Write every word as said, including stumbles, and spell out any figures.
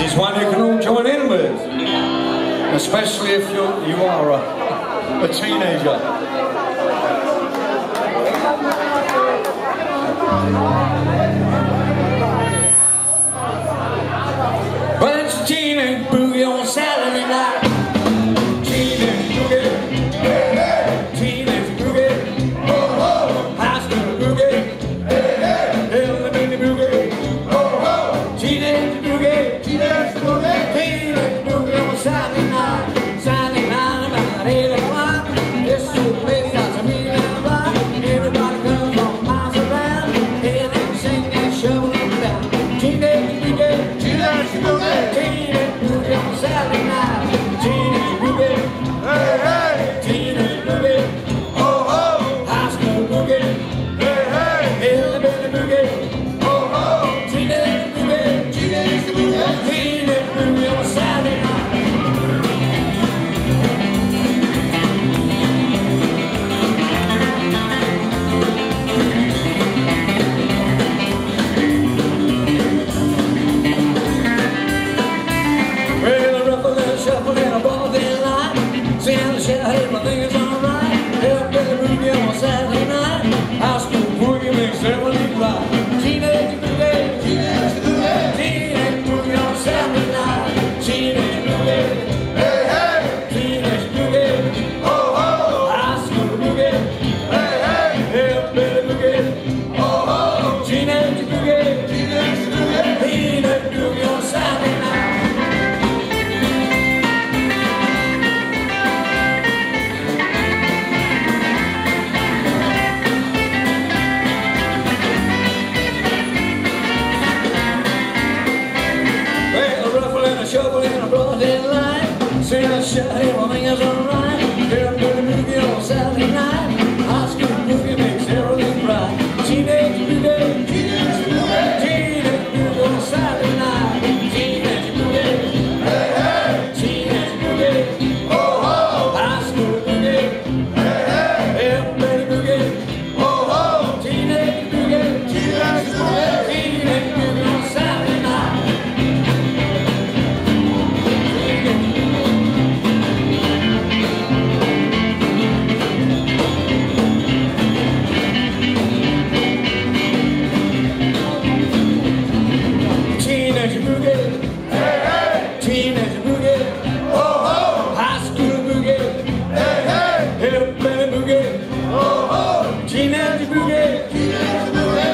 It's one you can all join in with, especially if you're, you are a, a teenager. Well, it's a teenage boogie on Saturday night. Teenage boogie, hey, hey. Teenage boogie, oh, oh. High school boogie, hey, hey. Elementary boogie, oh, oh. Teenage boogie, teenage boogie, teenage boogie on Saturday night. Saturday night about eight o'clock. This old place got some mean and rock. Everybody comes from miles around. Hey, they sing and shovel them down. Teenage boogie, teenage boogie, teenage boogie on Saturday night. Teenage boogie, hey, hey. Teenage boogie, oh, oh. High school boogie, hey, hey. Elementary boogie, oh, oh. Teenage boogie, teenage boogie, teenage boogie on Saturday night. Well, a ruffle and a shuffle and a ball thin line. Sing the shout, everything is alright. Hillbilly boogie on Saturday night. High school boogie makes everything right. Teenage boogie, teenage boogie, teenage boogie on Saturday night. Teenage boogie, hey, hey. Teenage boogie, oh, oh. High school boogie, hey, hey. Hillbilly boogie, oh, oh. Teenage boogie, teenage boogie, teenage boogie on Saturday night. Shovel in a broad line. Sing a shout, everything is alright. Hillbilly boogie on Saturday night. High school boogie makes everything right. Teenage boogie, teenage boogie, teenage boogie on Saturday night. Teenage boogie, hey, hey. Teenage boogie, oh, oh. High school boogie, hey, hey. Hillbilly boogie, oh, oh. Teenage boogie, teenage boogie, teenage boogie on Saturday night. Teenage boogie, hey, hey. Teenage boogie, oh, oh. High school boogie, hey, hey. Hillbilly boogie, oh, oh. Teenage boogie, teenage boogie.